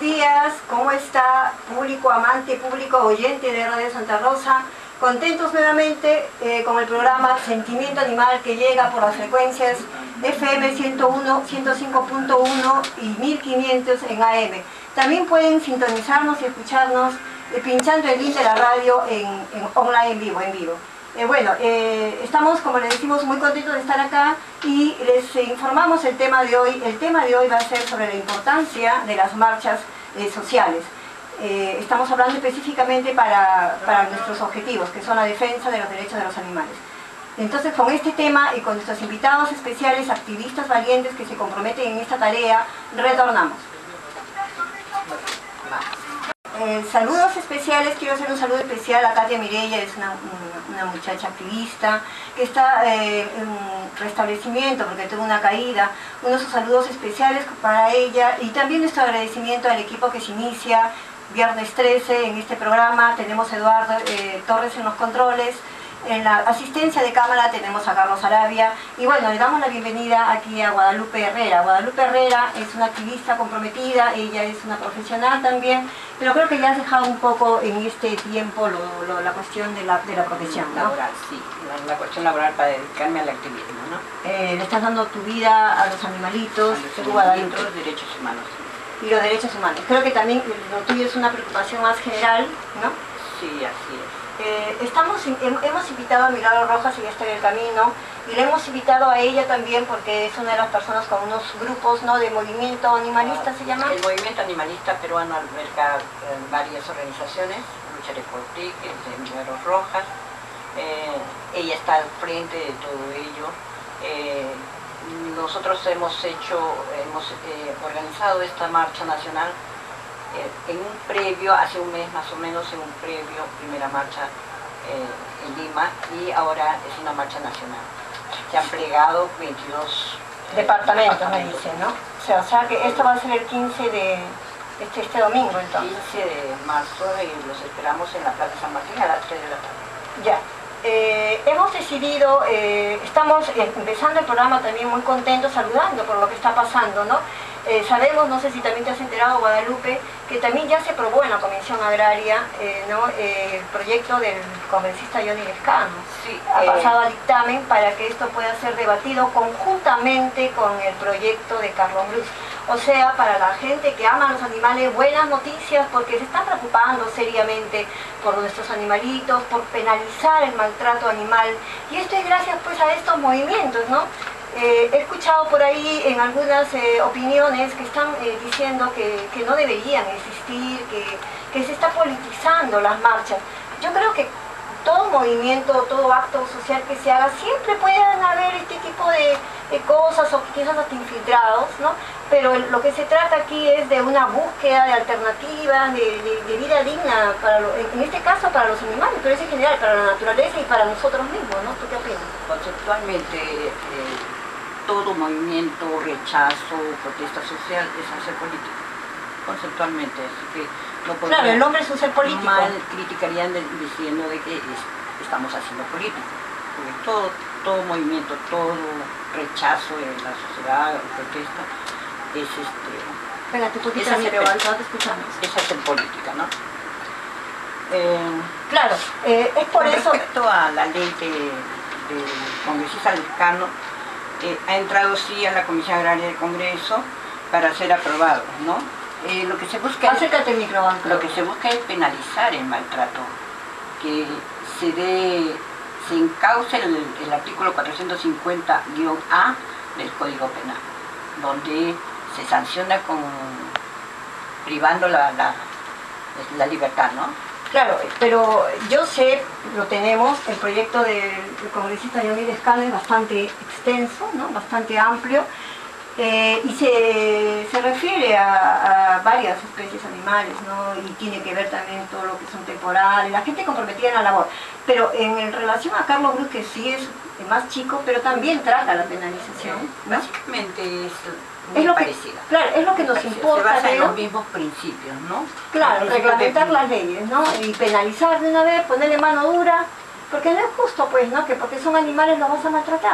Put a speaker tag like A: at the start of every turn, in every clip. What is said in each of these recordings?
A: días, ¿cómo está público amante, público oyente de Radio Santa Rosa? Contentos nuevamente con el programa Sentimiento Animal que llega por las frecuencias FM 101, 105.1 y 1500 en AM. También pueden sintonizarnos y escucharnos pinchando el link de la radio en online en vivo. Estamos, como les decimos, muy contentos de estar acá y les informamos el tema de hoy. El tema de hoy va a ser sobre la importancia de las marchas sociales. Estamos hablando específicamente para nuestros objetivos, que son la defensa de los derechos de los animales. Entonces, con este tema y con nuestros invitados especiales, activistas valientes que se comprometen en esta tarea, retornamos. Saludos especiales, quiero hacer un saludo especial a Katia Mireya, es una muchacha activista que está en restablecimiento porque tuvo una caída. Unos saludos especiales para ella y también nuestro agradecimiento al equipo que se inicia viernes 13 en este programa. Tenemos a Eduardo Torres en los controles. En la asistencia de cámara tenemos a Carlos Arabia y bueno, le damos la bienvenida aquí a Guadalupe Herrera. Guadalupe Herrera es una activista comprometida, ella es una profesional también, pero creo que ya has dejado un poco en este tiempo la cuestión de la profesión, ¿no?
B: Laboral, sí, la cuestión laboral para dedicarme al activismo, ¿no?
A: Le estás dando tu vida a los animalitos,
B: Guadalupe. Los derechos humanos.
A: Y los derechos humanos. Creo que también lo tuyo es una preocupación más general, ¿no?
B: Sí, así es.
A: Hemos invitado a Milagro Rojas, ella está en el camino, y le hemos invitado a ella también porque es una de las personas con unos grupos, ¿no?, de movimiento animalista, ¿se llama?
B: El movimiento animalista peruano alberga varias organizaciones, Lucharé por ti, que es de Milagro Rojas. Ella está al frente de todo ello. Nosotros hemos organizado esta marcha nacional en un previo, hace un mes más o menos, en un previo, primera marcha en Lima, y ahora es una marcha nacional. Se han plegado 22
A: departamentos, me dicen, ¿no? O sea que esto va a ser el 15 de este domingo, entonces.
B: 15 de marzo, y los esperamos en la Plaza San Martín a las 3 de la tarde.
A: Ya. Hemos decidido, estamos empezando el programa también muy contentos, saludando por lo que está pasando, ¿no? Sabemos, no sé si también te has enterado, Guadalupe, que también ya se aprobó en la Comisión Agraria el proyecto del congresista Johnny Lescano.
B: Sí,
A: ha pasado a dictamen para que esto pueda ser debatido conjuntamente con el proyecto de Carlos Cruz. O sea, para la gente que ama a los animales, buenas noticias porque se están preocupando seriamente por nuestros animalitos, por penalizar el maltrato animal. Y esto es gracias pues a estos movimientos, ¿no? He escuchado por ahí en algunas opiniones que están diciendo que no deberían existir, que se está politizando las marchas. Yo creo que todo movimiento, todo acto social que se haga, siempre pueden haber este tipo de cosas o quizás hasta infiltrados, ¿no? Pero lo que se trata aquí es de una búsqueda de alternativas, de vida digna, en este caso para los animales, pero es en general para la naturaleza y para nosotros mismos, ¿no? ¿Tú qué opinas?
B: Conceptualmente, todo movimiento, rechazo, protesta social es hacer política, conceptualmente, así que no podemos...
A: Claro, el hombre es un ser político.
B: Mal criticarían diciendo de que estamos haciendo política, porque todo movimiento, todo rechazo en la sociedad o protesta es
A: Espérate,
B: es hacer política, ¿no?
A: Claro, es por eso...
B: Respecto a la ley del congresista Lescano, ha entrado sí a la Comisión Agraria del Congreso para ser aprobado, ¿no? Lo que se busca
A: Acércate el micrófono.
B: Lo que se busca es penalizar el maltrato, que se encauce el artículo 450-A del Código Penal, donde se sanciona privando la libertad, ¿no?
A: Claro, pero yo sé, lo tenemos, el proyecto del congresista Johnny Lescano es bastante extenso, ¿no? Bastante amplio, y se refiere a varias especies animales, ¿no? Y tiene que ver también todo lo que son temporales, la gente comprometida en la labor. Pero en relación a Carlos Cruz, que sí es más chico, pero también trata la penalización, ¿no?
B: Básicamente es lo parecida.
A: Claro, es lo que nos importa.
B: Se basa en los mismos principios, ¿no?
A: Claro, reglamentar las leyes, ¿no? Y penalizar de una vez, ponerle mano dura, porque no es justo, pues, ¿no? Que porque son animales los vas a maltratar.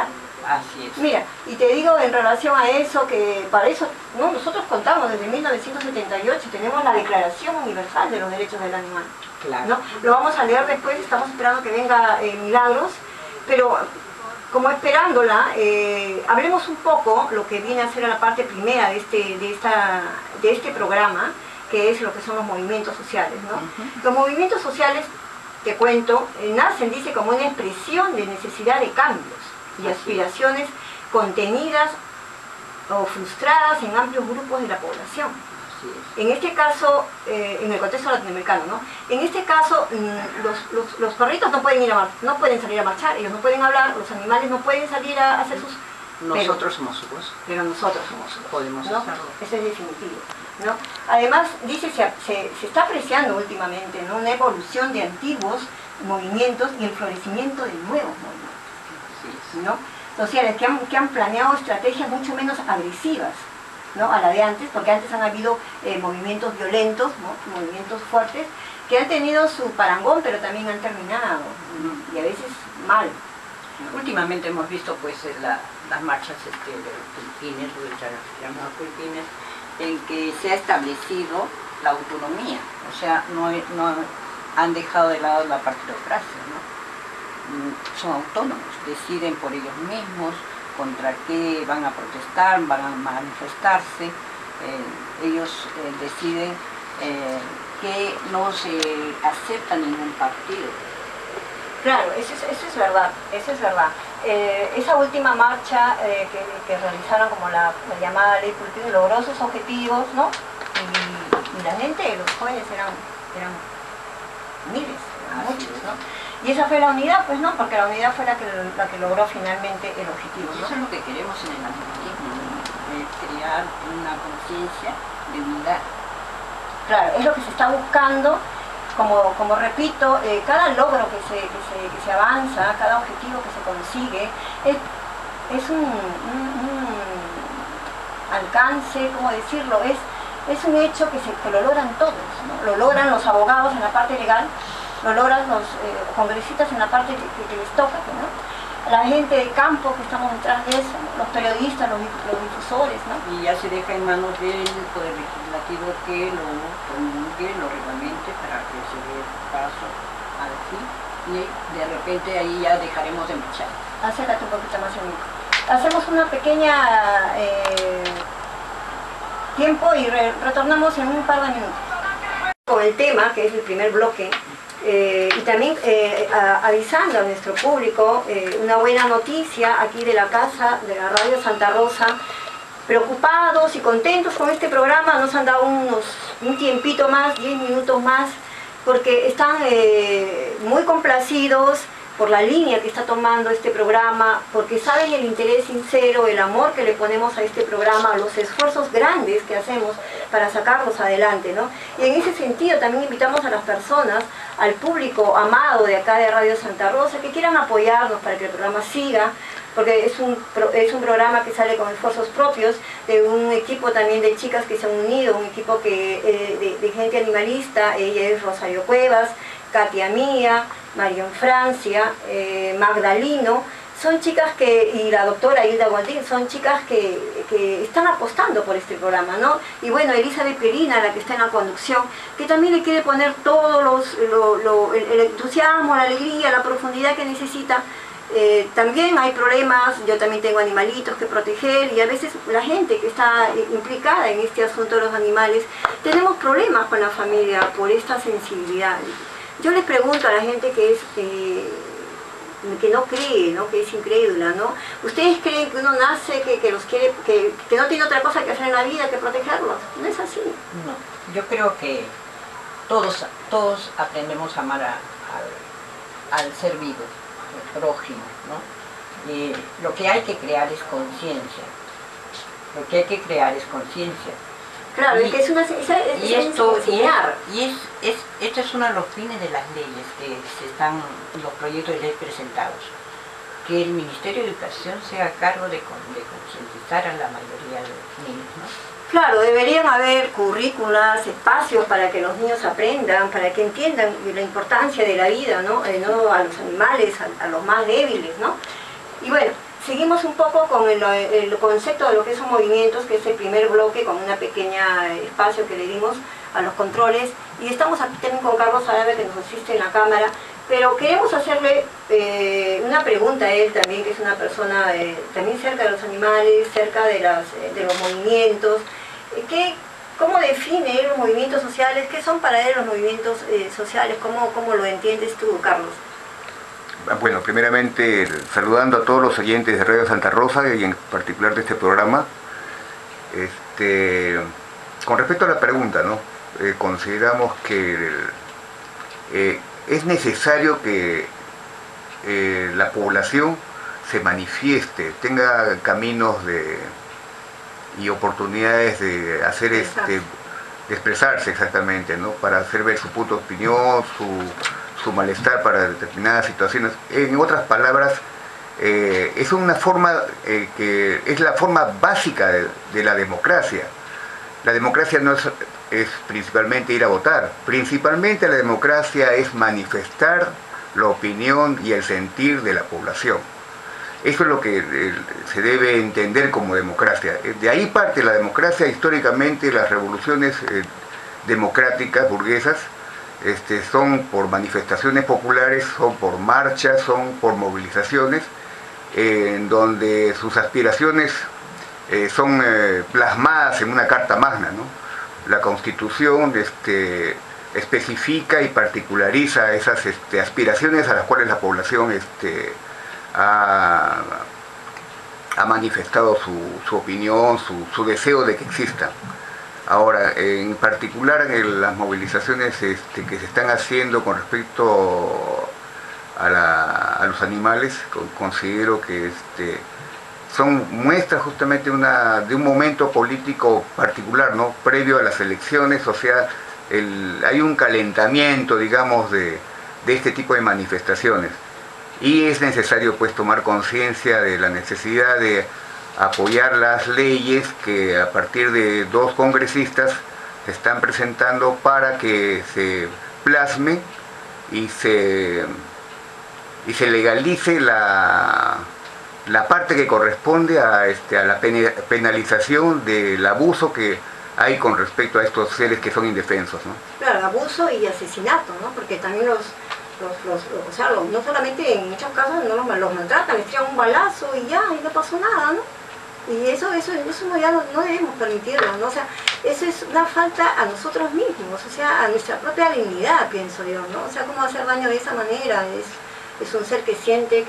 B: Así es.
A: Mira, y te digo en relación a eso, que para eso nosotros contamos desde 1978, tenemos la Declaración Universal de los Derechos del Animal.
B: Claro.
A: ¿No? Lo vamos a leer después, estamos esperando que venga Milagros, pero como esperándola, hablemos un poco lo que viene a ser la parte primera de este programa, que es lo que son los movimientos sociales, ¿no? Los movimientos sociales, te cuento, nacen, dice, como una expresión de necesidad de cambios y aspiraciones contenidas o frustradas en amplios grupos de la población. En este caso, en el contexto latinoamericano, ¿no? En este caso, los perritos no pueden salir a marchar, ellos no pueden hablar, los animales no pueden salir a hacer sus...
B: Nosotros somos su voz.
A: Pero nosotros somos su voz.
B: Podemos
A: ¿no?
B: hacerlo.
A: Eso es definitivo, ¿no? Además, dice, se está apreciando últimamente, ¿no?, una evolución de antiguos movimientos y el florecimiento de nuevos movimientos, ¿no?, sociales que han planeado estrategias mucho menos agresivas, ¿no?, a la de antes, porque antes han habido movimientos violentos, ¿no?, movimientos fuertes, que han tenido su parangón, pero también han terminado, y a veces mal.
B: Últimamente hemos visto pues las marchas de los Filipines, llamados Filipines, en que se ha establecido la autonomía, o sea, no han dejado de lado la partidocracia, ¿no? Son autónomos, deciden por ellos mismos contra qué van a protestar, van a manifestarse, ellos deciden que no se acepta ningún partido.
A: Claro, eso es verdad, eso es verdad. Esa última marcha que realizaron como la llamada Ley Cultura logró sus objetivos, ¿no? Y la gente, los jóvenes eran miles, muchos, ¿no? Y esa fue la unidad, pues no, porque la unidad fue la que logró finalmente el objetivo, ¿no?
B: Eso es lo que queremos en el animalismo, ¿no? Crear una conciencia de unidad.
A: Claro, es lo que se está buscando. Como repito, cada logro que se avanza, cada objetivo que se consigue, es un alcance, ¿cómo decirlo? Es un hecho que lo logran todos, ¿no? Lo logran los abogados en la parte legal, lo logran los congresistas en la parte que les toca, ¿no? La gente de campo que estamos detrás de eso, ¿no? Los periodistas, los difusores, ¿no?
B: Y ya se deja en manos del Poder Legislativo que lo promulgue, lo reglamente para que se dé paso al fin, y de repente ahí ya dejaremos de marchar.
A: Acércate un poquito más, amigo. Hacemos una pequeña tiempo y retornamos en un par de minutos. Con el tema, que es el primer bloque, y también avisando a nuestro público una buena noticia aquí de la casa de la Radio Santa Rosa. Preocupados y contentos con este programa, nos han dado un tiempito más, 10 minutos más, porque están muy complacidos por la línea que está tomando este programa, porque saben el interés sincero, el amor que le ponemos a este programa, los esfuerzos grandes que hacemos para sacarlos adelante, ¿no? Y en ese sentido también invitamos a las personas, al público amado de acá de Radio Santa Rosa, que quieran apoyarnos para que el programa siga, porque es un programa que sale con esfuerzos propios, de un equipo también de chicas que se han unido, un equipo de gente animalista. Ella es Rosario Cuevas, Katia Mía, Marion Francia, Magdalino. Son chicas y la doctora Hilda Gualdín, son chicas que están apostando por este programa, ¿no? Y bueno, Elizabeth Perina, la que está en la conducción, que también le quiere poner todo el entusiasmo, la alegría, la profundidad que necesita. También hay problemas, yo también tengo animalitos que proteger, y a veces la gente que está implicada en este asunto de los animales, tenemos problemas con la familia por esta sensibilidad. Yo les pregunto a la gente que no cree, ¿no?, que es incrédula, ¿no? ¿Ustedes creen que uno nace, que los quiere, que no tiene otra cosa que hacer en la vida que protegerlos? No es así.
B: No, yo creo que todos aprendemos a amar al ser vivo, al prójimo, ¿no? Lo que hay que crear es conciencia. Lo que hay que crear es conciencia.
A: Claro, es que es una enseñar.
B: Este es uno de los fines de las leyes que están los proyectos de ley presentados, que el Ministerio de Educación sea a cargo de concientizar a la mayoría de los niños, ¿no?
A: Claro, deberían haber currículas, espacios para que los niños aprendan, para que entiendan la importancia de la vida, ¿no? No a los animales, a los más débiles, ¿no? Y bueno, seguimos un poco con el concepto de lo que son movimientos, que es el primer bloque, con una pequeña espacio que le dimos a los controles, y estamos aquí también con Carlos Árabe, que nos asiste en la cámara, pero queremos hacerle una pregunta a él también, que es una persona también cerca de los animales, cerca de los movimientos. ¿Cómo define él los movimientos sociales? ¿Qué son para él los movimientos sociales? ¿Cómo lo entiendes tú, Carlos?
C: Bueno, primeramente saludando a todos los oyentes de Radio Santa Rosa y en particular de este programa. Con respecto a la pregunta, ¿no? Consideramos que es necesario que la población se manifieste, tenga caminos y oportunidades de hacer de expresarse exactamente, ¿no? Para hacer ver su punto de opinión, su malestar para determinadas situaciones. En otras palabras, es una forma que es la forma básica de la democracia. La democracia no es principalmente ir a votar. Principalmente la democracia es manifestar la opinión y el sentir de la población. Eso es lo que se debe entender como democracia. De ahí parte la democracia. Históricamente las revoluciones democráticas burguesas son por manifestaciones populares, son por marchas, son por movilizaciones, en donde sus aspiraciones son plasmadas en una carta magna, ¿no? La Constitución especifica y particulariza esas aspiraciones a las cuales la población ha manifestado su opinión, su deseo de que existan. Ahora, en particular en las movilizaciones que se están haciendo con respecto a los animales, considero que son muestras justamente de un momento político particular, ¿no? Previo a las elecciones, o sea, hay un calentamiento, digamos, de este tipo de manifestaciones. Y es necesario pues tomar conciencia de la necesidad de apoyar las leyes que a partir de 2 congresistas se están presentando para que se plasme y se legalice la parte que corresponde a la penalización del abuso que hay con respecto a estos seres que son indefensos, ¿no?
A: Claro, abuso y asesinato, ¿no? Porque también no solamente en muchos casos no los maltratan, les tiran un balazo y ya, y no pasó nada, ¿no? Y eso ya no debemos permitirlo, ¿no? O sea, eso es una falta a nosotros mismos, o sea, a nuestra propia dignidad, pienso yo, ¿no? O sea, ¿cómo hacer daño de esa manera? Es un ser que siente,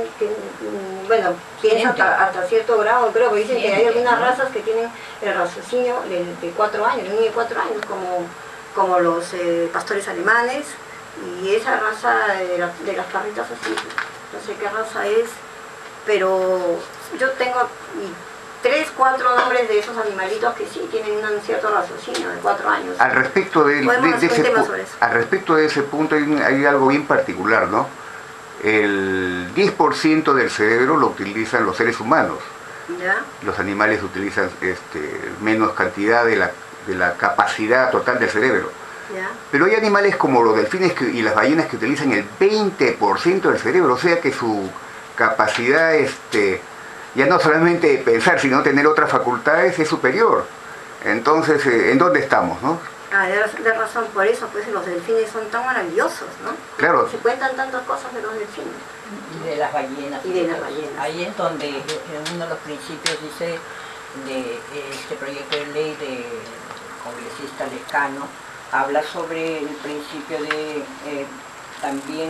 A: piensa hasta cierto grado, creo que dicen que hay algunas razas que tienen el raciocinio de 4 años, de un niño de 4 años, como los pastores alemanes, y esa raza de las perritas así, no sé qué raza es, pero yo tengo 3, 4 nombres de esos animalitos que sí tienen un cierto raciocinio de 4 años.
C: Al respecto de ese punto hay algo bien particular, ¿no? El 10% del cerebro lo utilizan los seres humanos.
A: ¿Ya?
C: Los animales utilizan menos cantidad de la capacidad total del cerebro.
A: ¿Ya?
C: Pero hay animales como los delfines y las ballenas que utilizan el 20% del cerebro, o sea que su capacidad ya no solamente de pensar, sino tener otras facultades es superior. Entonces, ¿en dónde estamos, no?
A: De razón, por eso pues los delfines son tan maravillosos, ¿no?
C: Claro.
A: Se cuentan tantas cosas de los delfines.
B: Y de las ballenas. Ahí es donde uno de los principios dice de este proyecto de ley del congresista Lescano, habla sobre el principio de también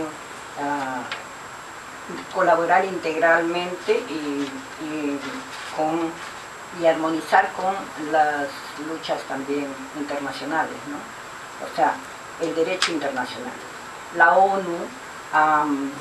B: colaborar integralmente y armonizar con las luchas también internacionales, ¿no? O sea, el derecho internacional. La ONU ha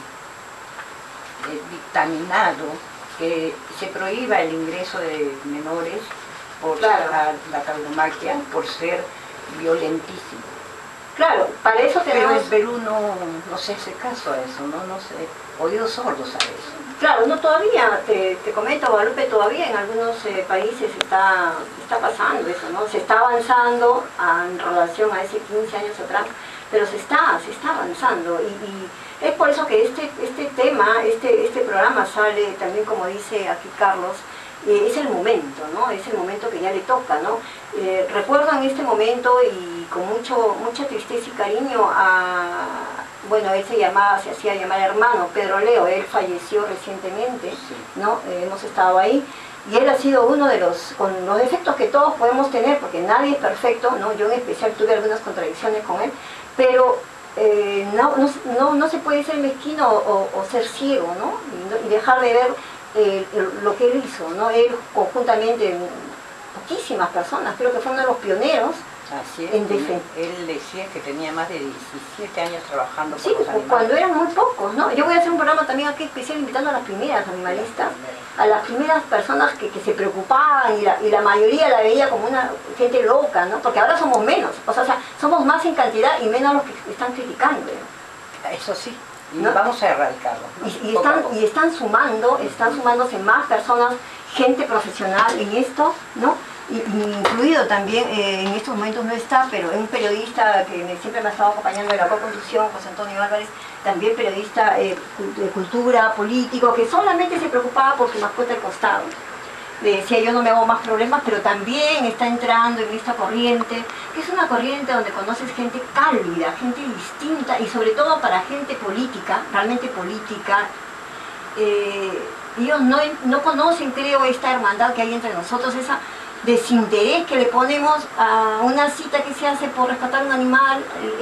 B: dictaminado que se prohíba el ingreso de menores por la tauromaquia, por ser violentísimo.
A: Claro, para eso
B: Pero
A: tenemos...
B: en Perú no se hace caso a eso, no se oídos sordos a eso.
A: Claro, no todavía, te comento, Guadalupe, todavía en algunos países está pasando eso, ¿no? Se está avanzando en relación a ese 15 años atrás, pero se está avanzando y es por eso que este tema, este programa sale también, como dice aquí Carlos, es el momento, ¿no? Es el momento que ya le toca, ¿no? Recuerdo en este momento y con mucha tristeza y cariño bueno, él se hacía llamar hermano, Pedro Leo, él falleció recientemente, ¿no? Hemos estado ahí, y él ha sido uno de con los defectos que todos podemos tener, porque nadie es perfecto, ¿no? Yo en especial tuve algunas contradicciones con él, pero no se puede ser mezquino o ser ciego, ¿no? Y dejar de ver lo que él hizo, ¿no? Él conjuntamente, poquísimas personas, creo que fue uno de los pioneros.
B: Así es, él decía que tenía más de 17 años trabajando por los animales.
A: Cuando eran muy pocos, ¿no? Yo voy a hacer un programa también aquí especial invitando a las primeras animalistas, a las primeras personas que se preocupaban y la mayoría la veía como una gente loca, ¿no? Porque ahora somos menos, o sea, somos más en cantidad y menos los que están criticando, ¿no?
B: Eso sí, y
A: ¿no?
B: vamos a erradicarlo, ¿no?
A: Y están sumándose más personas, gente profesional en esto, ¿no? Incluido también, en estos momentos no está, pero es un periodista que siempre me ha estado acompañando en la co-conducción, José Antonio Álvarez, también periodista de cultura, político, que solamente se preocupaba por su mascota al costado. Le decía, yo no me hago más problemas, pero también está entrando en esta corriente, que es una corriente donde conoces gente cálida, gente distinta, y sobre todo para gente política, realmente política. Ellos no conocen, creo, esta hermandad que hay entre nosotros, esa desinterés que le ponemos a una cita que se hace por rescatar un animal,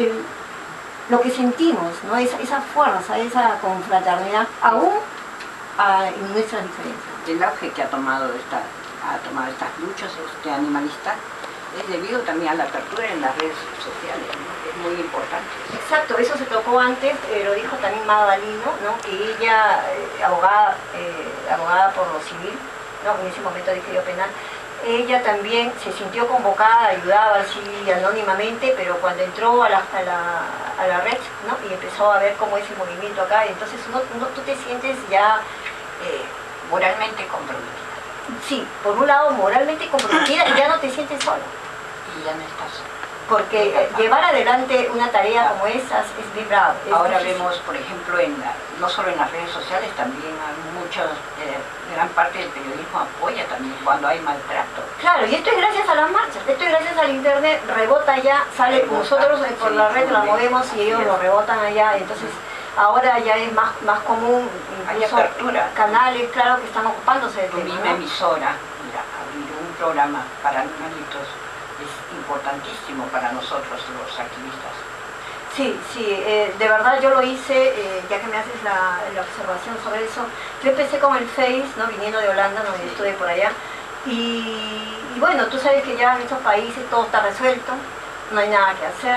A: lo que sentimos, ¿no? Esa fuerza, esa confraternidad, aún en nuestras diferencias.
B: El auge que ha tomado estas luchas animalistas es debido también a la apertura en las redes sociales, ¿no? Es muy importante.
A: Exacto, eso se tocó antes, lo dijo también Magdaleno, ¿no? Que ella, abogada por lo civil, ¿no? En ese momento dije yo penal, ella también se sintió convocada, ayudaba así anónimamente, pero cuando entró a la red, ¿no? Y empezó a ver cómo es el movimiento acá, entonces tú te sientes ya
B: moralmente comprometida.
A: Sí, por un lado moralmente comprometida y ya no te sientes sola.
B: Y ya no estás sola.
A: Porque llevar adelante una tarea como esas es bien bravo.
B: Ahora vemos, por ejemplo, no solo en las redes sociales, también hay gran parte del periodismo apoya también cuando hay maltrato.
A: Claro, y esto es gracias a las marchas, esto es gracias al internet, rebota ya, sale, nosotros por la red la movemos y ellos lo rebotan allá, entonces ahora ya es más común, incluso
B: hay apertura.
A: Canales, claro, que están ocupándose del tema.
B: Tu misma emisora, abrir un programa para animalitos es importantísimo para nosotros los activistas.
A: Sí, de verdad yo lo hice, ya que me haces la observación sobre eso. Yo empecé con el Face, ¿no? Viniendo de Holanda, donde estuve por allá, y bueno, tú sabes que ya en estos países todo está resuelto, no hay nada que hacer.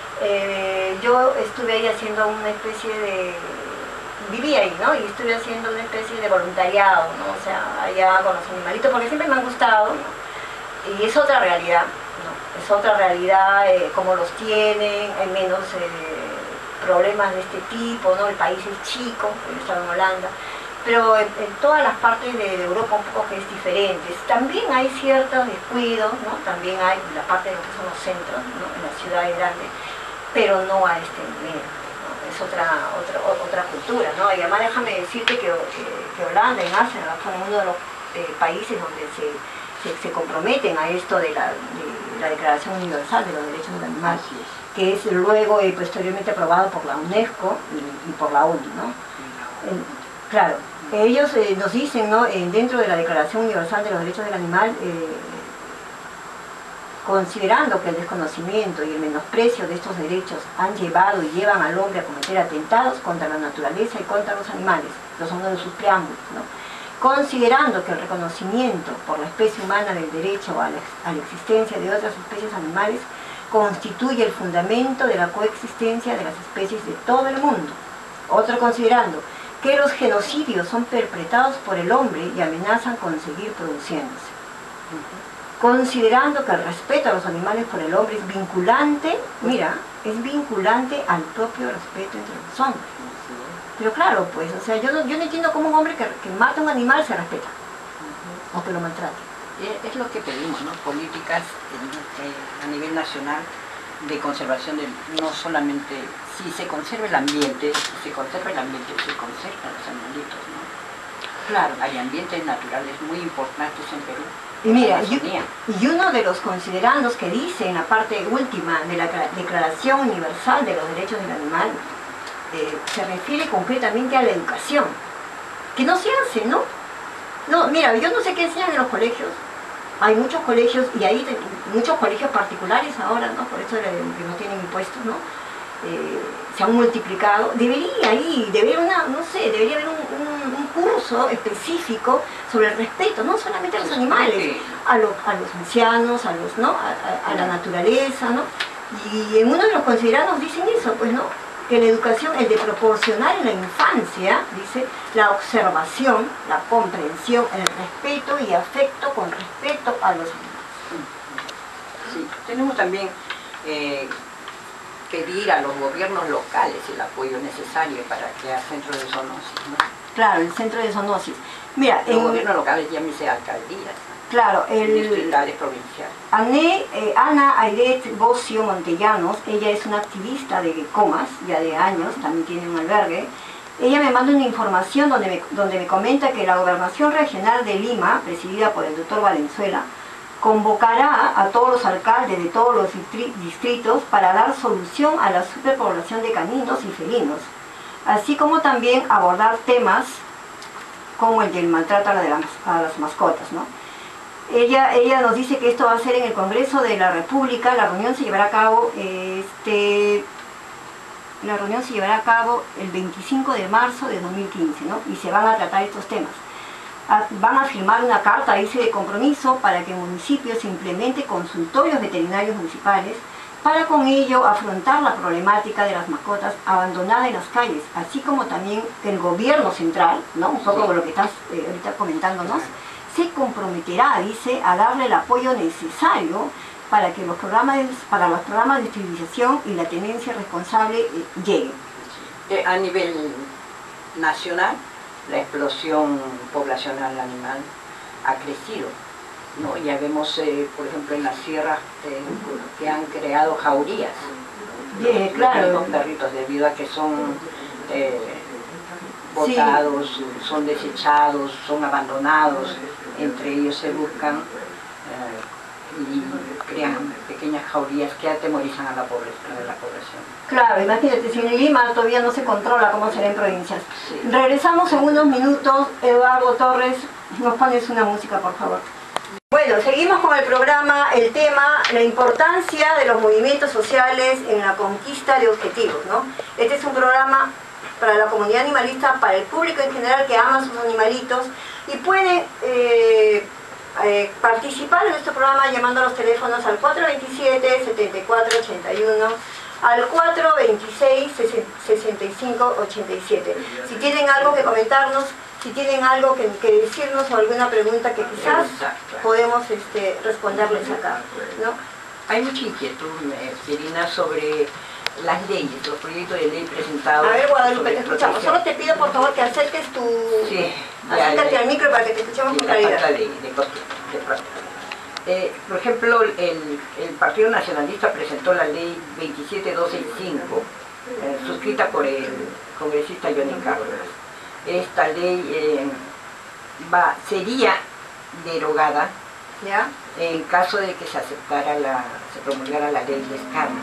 A: Yo estuve ahí haciendo una especie de... viví ahí, ¿no? Y estuve haciendo una especie de voluntariado, ¿no? O sea, allá con los animalitos, porque siempre me han gustado, ¿no? Y es otra realidad, ¿no? Es otra realidad, como los tienen, hay menos problemas de este tipo, ¿no? El país es chico, yo estaba en Holanda, pero en todas las partes de Europa un poco que es diferente. También hay ciertos descuidos, ¿no? También hay la parte de lo que son los centros, ¿no? En las ciudades grandes, pero no a este nivel, ¿no? Es otra cultura, ¿no? Y además déjame decirte que Holanda, en Asia, fue uno de los países donde se comprometen a esto de la Declaración Universal de los Derechos del Animal, que es luego posteriormente aprobado por la UNESCO y por la ONU, ¿no? Claro, ellos nos dicen, ¿no? Dentro de la Declaración Universal de los Derechos del Animal, considerando que el desconocimiento y el menosprecio de estos derechos han llevado y llevan al hombre a cometer atentados contra la naturaleza y contra los animales, los son uno de sus preámbulos, ¿no? Considerando que el reconocimiento por la especie humana del derecho a la existencia de otras especies animales constituye el fundamento de la coexistencia de las especies de todo el mundo. Otro, considerando que los genocidios son perpetrados por el hombre y amenazan con seguir produciéndose. Considerando que el respeto a los animales por el hombre es vinculante, mira, es vinculante al propio respeto entre los hombres. Pero claro, pues, o sea, yo no entiendo cómo un hombre que mata a un animal se respeta, o que lo maltrate.
B: Es lo que pedimos, ¿no? Políticas a nivel nacional de conservación de, no solamente, si se conserva el ambiente, se conservan los animalitos, ¿no? Claro, hay ambientes naturales muy importantes en Perú.
A: Y mira, y uno de los considerandos que dice en la parte última de la Declaración Universal de los Derechos del Animal, se refiere concretamente a la educación, que no se hace, ¿no? No, mira, yo no sé qué enseñan en los colegios. Hay muchos colegios, y hay muchos colegios particulares ahora, ¿no? Por eso que no tienen impuestos, ¿no? Se han multiplicado. Debería haber un curso específico sobre el respeto, no solamente a los animales, a los ancianos, a la naturaleza, ¿no? Y en uno de los considerados dicen eso, pues, ¿no? Que la educación es de proporcionar en la infancia, dice, la observación, la comprensión, el respeto y afecto con respecto a los animales.
B: Sí, tenemos también pedir a los gobiernos locales el apoyo necesario para crear centros de zoonosis, ¿no?
A: Claro, el centro de zoonosis. Mira,
B: los gobiernos locales, llámese alcaldías.
A: Claro,
B: distritales, provinciales.
A: Ana Airet Bocio Montellanos, ella es una activista de Comas, ya de años, también tiene un albergue. Ella me manda una información donde me comenta que la Gobernación Regional de Lima, presidida por el doctor Valenzuela, convocará a todos los alcaldes de todos los distritos para dar solución a la superpoblación de caninos y felinos, así como también abordar temas como el del maltrato a las mascotas, ¿no? Ella nos dice que esto va a ser en el Congreso de la República. La reunión se llevará a cabo el 25 de marzo de 2015, ¿no? Y se van a tratar estos temas. Van a firmar una carta, dice, de compromiso para que el municipio se implemente consultorios veterinarios municipales para con ello afrontar la problemática de las mascotas abandonadas en las calles, así como también que el gobierno central, ¿no? Un poco lo que estás ahorita comentándonos, se comprometerá, dice, a darle el apoyo necesario para que los programas de esterilización y la tenencia responsable lleguen.
B: A nivel nacional, la explosión poblacional animal ha crecido, ¿no? Ya vemos, por ejemplo, en las sierras que han creado jaurías.
A: Claro.
B: Los perritos, debido a que son botados, sí, son desechados, son abandonados, entre ellos se buscan y crean pequeñas jaurías que atemorizan a la población.
A: Claro, imagínate, si en Lima todavía no se controla cómo será en provincias. Sí. Regresamos en unos minutos. Eduardo Torres, nos pones una música, por favor. Bueno, seguimos con el programa, el tema, la importancia de los movimientos sociales en la conquista de objetivos, ¿no? Este es un programa para la comunidad animalista, para el público en general que ama a sus animalitos, y puede participar en este programa llamando a los teléfonos al 427-7481, al 426-6587. Si tienen algo que comentarnos, si tienen algo que decirnos o alguna pregunta que quizás podemos responderles acá, ¿no?
B: Hay mucha inquietud, Irina, sobre las leyes, los proyectos de ley presentados.
A: A ver, Guadalupe, te escuchamos. Solo te pido, por favor, que acerques tu...
B: Sí,
A: acércate al micro para que te escuchemos con claridad.
B: Por ejemplo, el Partido Nacionalista presentó la ley 27265, suscrita por el congresista Johnny Cárdenas. Esta ley sería derogada, ¿ya?, en caso de que se promulgara la ley Lescano.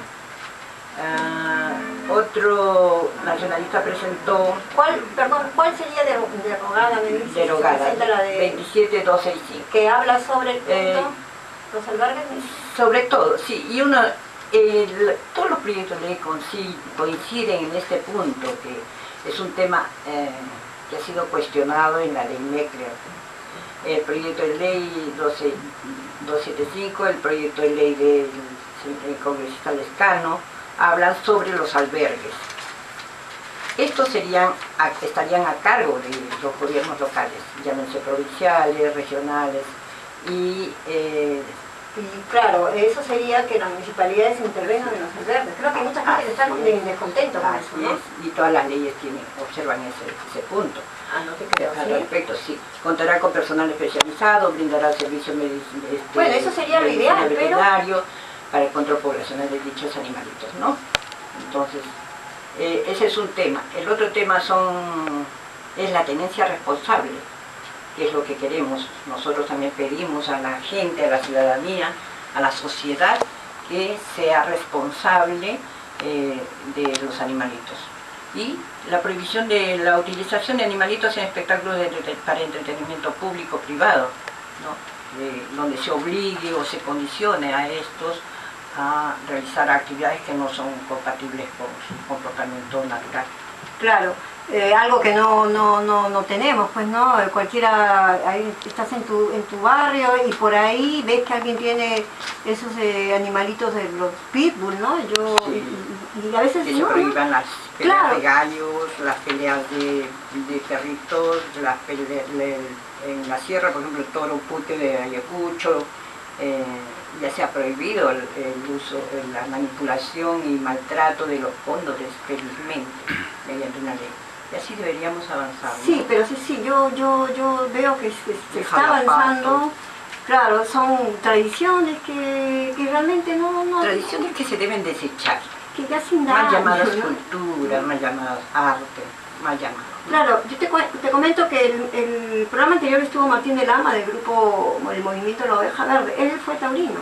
B: Otro nacionalista presentó...
A: ¿Cuál sería derogada?
B: Derogada, la de 27265.
A: Que habla sobre el punto, los albergues.
B: Sobre todo, sí, y todos los proyectos de ley coinciden en este punto, que es un tema que ha sido cuestionado en la ley MECREA. El proyecto de ley 275, el proyecto de ley del congresista Lescano, hablan sobre los albergues. Estos estarían a cargo de los gobiernos locales, llámense provinciales, regionales, y
A: Y claro, eso sería que las municipalidades intervengan en los albergues. Creo que mucha gente está descontento con eso, ¿no?
B: Y todas las leyes observan ese punto.
A: Ah, no te creo,
B: Al
A: ¿sí?
B: respecto, sí. Contará con personal especializado, brindará servicio
A: bueno, eso sería lo ideal,
B: veterinario para el control poblacional de dichos animalitos, ¿no? Entonces, ese es un tema. El otro tema es la tenencia responsable, que es lo que queremos. Nosotros también pedimos a la gente, a la ciudadanía, a la sociedad, que sea responsable de los animalitos. Y la prohibición de la utilización de animalitos en espectáculos para entretenimiento público-privado, ¿no? Donde se obligue o se condicione a estos a realizar actividades que no son compatibles con su comportamiento natural.
A: Claro, algo que no tenemos, pues no, cualquiera, ahí estás en tu barrio y por ahí ves que alguien tiene esos animalitos de los pitbull, ¿no?
B: Sí.
A: Y a veces
B: que se prohíban las peleas
A: claro.
B: de gallos, las peleas de perritos, las peleas en la sierra, por ejemplo el toro pute de Ayacucho, ya se ha prohibido el uso, la manipulación y maltrato de los cóndores, felizmente, mediante una ley. Y así deberíamos avanzar, ¿no?
A: Sí, pero sí, yo veo que se está avanzando. Claro, son tradiciones que realmente no...
B: Tradiciones que se deben desechar.
A: Que ya sin daño,
B: Mal llamadas
A: ¿no?
B: cultura, mal llamadas arte, mal llamadas.
A: Claro, yo te comento que el programa anterior estuvo Martín de Lama del grupo, el movimiento La Oveja Verde. Él fue taurino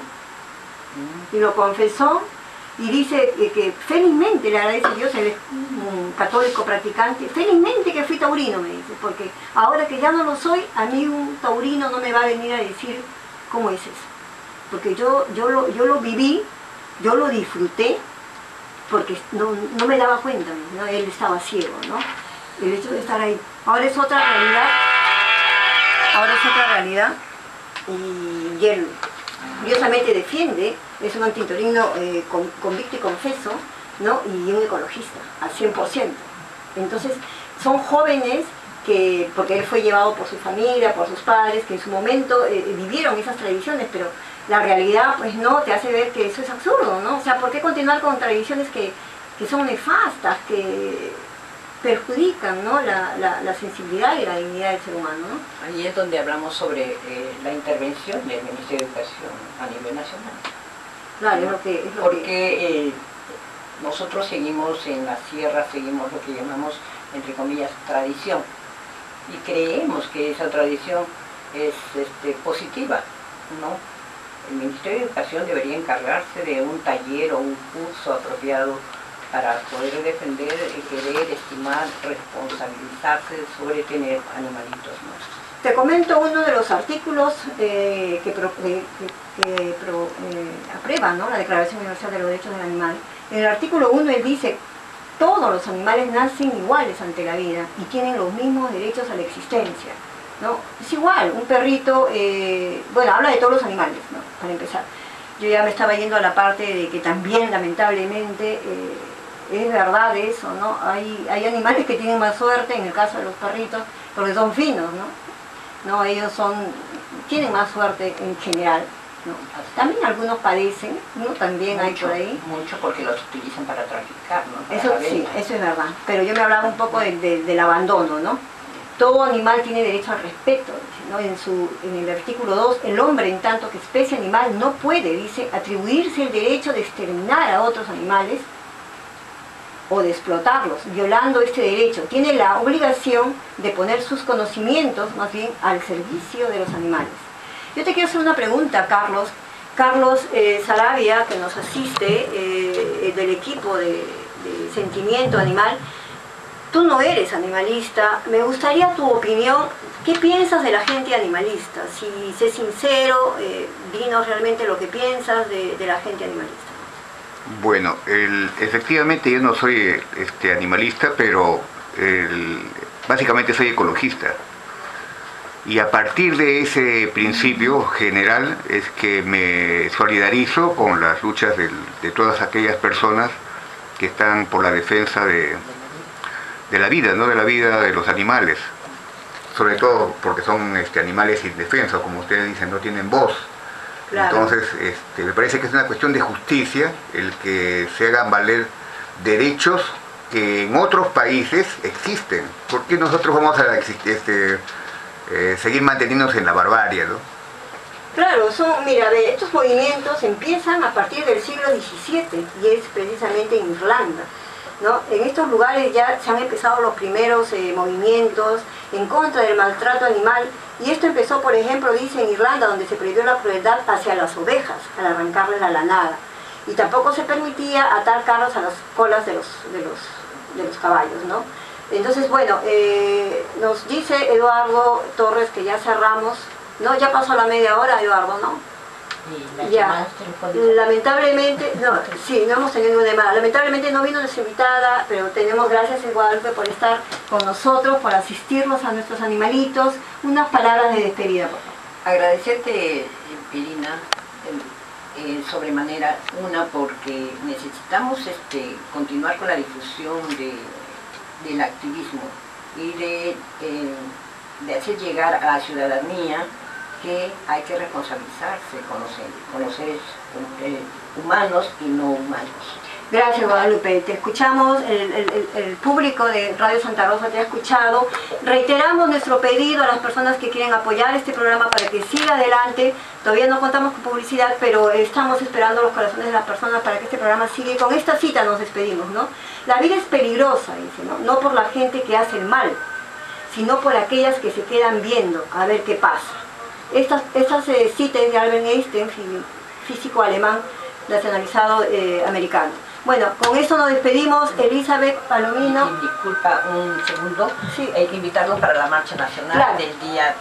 A: y lo confesó y dice que felizmente le agradece a Dios, él es un católico practicante, felizmente que fui taurino, me dice, porque ahora que ya no lo soy, a mí un taurino no me va a venir a decir cómo es eso, porque yo lo viví, yo lo disfruté, porque no me daba cuenta, ¿no? Él estaba ciego, ¿no? El hecho de estar ahí. Ahora es otra realidad, y él curiosamente defiende, es un antitaurino convicto y confeso, ¿no? Y un ecologista, al 100%. Entonces, son jóvenes que, porque él fue llevado por su familia, por sus padres, que en su momento vivieron esas tradiciones, pero la realidad, pues no, te hace ver que eso es absurdo, ¿no? O sea, ¿por qué continuar con tradiciones que son nefastas, que perjudican, ¿no? la sensibilidad y la dignidad del ser humano, ¿no?
B: Ahí es donde hablamos sobre la intervención del Ministerio de Educación a nivel nacional.
A: Claro,
B: ¿no?
A: es lo que...
B: Porque nosotros seguimos en la sierra, seguimos lo que llamamos, entre comillas, tradición. Y creemos que esa tradición es positiva, ¿no? El Ministerio de Educación debería encargarse de un taller o un curso apropiado para poder defender, querer, estimar, responsabilizarse sobre tener animalitos, ¿no?
A: Te comento uno de los artículos que aprueba, ¿no? La Declaración Universal de los Derechos del Animal. En el artículo 1 él dice: todos los animales nacen iguales ante la vida y tienen los mismos derechos a la existencia, ¿no? Es igual, un perrito, bueno, habla de todos los animales, ¿no? Para empezar. Yo ya me estaba yendo a la parte de que también, lamentablemente, es verdad eso, ¿no? Hay animales que tienen más suerte, en el caso de los perritos, porque son finos, ¿no? Ellos tienen más suerte en general, ¿no? También algunos padecen, ¿no? También hay por ahí.
B: Mucho porque los utilizan para traficar, ¿no? Para
A: Eso sí, eso es verdad. Pero yo me hablaba un poco del abandono, ¿no? Todo animal tiene derecho al respeto, ¿no? En el artículo 2, el hombre, en tanto que especie animal, no puede, dice, atribuirse el derecho de exterminar a otros animales o de explotarlos, violando este derecho. Tiene la obligación de poner sus conocimientos, más bien, al servicio de los animales. Yo te quiero hacer una pregunta, Carlos. Carlos Sarabia, que nos asiste, del equipo de Sentimiento Animal. Tú no eres animalista, me gustaría tu opinión. ¿Qué piensas de la gente animalista? Si sé sincero, dinos realmente lo que piensas de la gente animalista.
C: Bueno, efectivamente yo no soy animalista, pero básicamente soy ecologista. Y a partir de ese principio general es que me solidarizo con las luchas de todas aquellas personas que están por la defensa de la vida, ¿no? De la vida de los animales. Sobre todo porque son animales indefensos, como ustedes dicen, no tienen voz.
A: Claro.
C: Entonces, me parece que es una cuestión de justicia el que se hagan valer derechos que en otros países existen. ¿Por qué nosotros vamos a seguir manteniéndonos en la barbarie, ¿no?
A: Claro, mira, estos movimientos empiezan a partir del siglo XVII y es precisamente en Irlanda, ¿no? En estos lugares ya se han empezado los primeros movimientos en contra del maltrato animal, y esto empezó, por ejemplo, dice en Irlanda, donde se prohibió la crueldad hacia las ovejas al arrancarles la lanada, y tampoco se permitía atar carros a las colas de los caballos, ¿no? Entonces, bueno, nos dice Eduardo Torres que ya cerramos. No, ya pasó la media hora, Eduardo, ¿no? Ya, lamentablemente, no, sí, no hemos tenido ninguna llamada. Lamentablemente no vino nuestra invitada, pero tenemos gracias a Guadalupe por estar con nosotros, por asistirnos a nuestros animalitos. Unas palabras de despedida, por favor.
B: Agradecerte, Pirina, sobremanera, porque necesitamos continuar con la difusión del activismo y de hacer llegar a la ciudadanía que hay que responsabilizarse con los seres humanos y no humanos.
A: Gracias, Guadalupe. Te escuchamos, el público de Radio Santa Rosa te ha escuchado. Reiteramos nuestro pedido a las personas que quieren apoyar este programa para que siga adelante. Todavía no contamos con publicidad, pero estamos esperando los corazones de las personas para que este programa siga. Y con esta cita nos despedimos, ¿no? La vida es peligrosa, dice, ¿no? No por la gente que hace el mal, sino por aquellas que se quedan viendo a ver qué pasa. Estas citas de Albert Einstein, físico alemán nacionalizado americano. Bueno, con eso nos despedimos. Elizabeth Palomino.
B: Disculpa un segundo, sí. Hay que invitarlos para la marcha nacional, claro, del día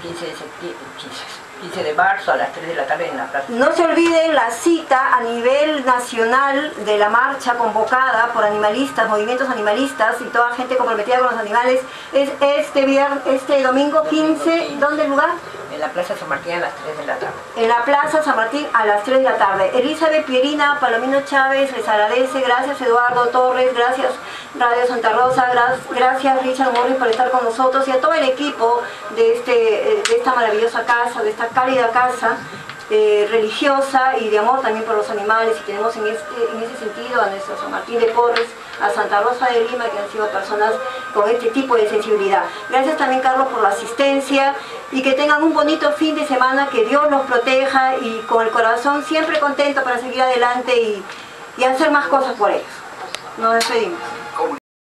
B: 15 de marzo a las 3 de la tarde en la plaza.
A: No se olviden la cita a nivel nacional de la marcha convocada por animalistas, movimientos animalistas y toda gente comprometida con los animales. Es este domingo 15, ¿dónde el lugar?
B: En la Plaza San Martín a las 3 de la tarde.
A: En la Plaza San Martín a las 3 de la tarde. Elizabeth Pierina, Palomino Chávez les agradece. Gracias Eduardo Torres, gracias Radio Santa Rosa, gracias Richard Morris por estar con nosotros y a todo el equipo de esta maravillosa casa, de esta cálida casa religiosa y de amor también por los animales. Y tenemos en ese sentido a nuestro San Martín de Porres, a Santa Rosa de Lima, que han sido personas con este tipo de sensibilidad. Gracias también, Carlos, por la asistencia y que tengan un bonito fin de semana, que Dios los proteja y con el corazón siempre contento para seguir adelante y hacer más cosas por ellos. Nos despedimos.